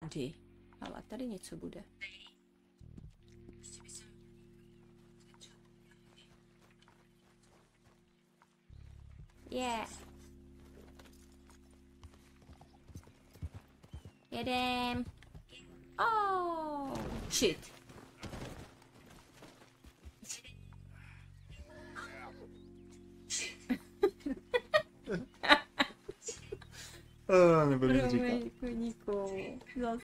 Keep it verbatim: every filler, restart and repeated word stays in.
Tady. Ale tady něco bude. Yeah. Jedem. Oh, shit. Oh, nebudu říkat. Promiň, koníku. Zas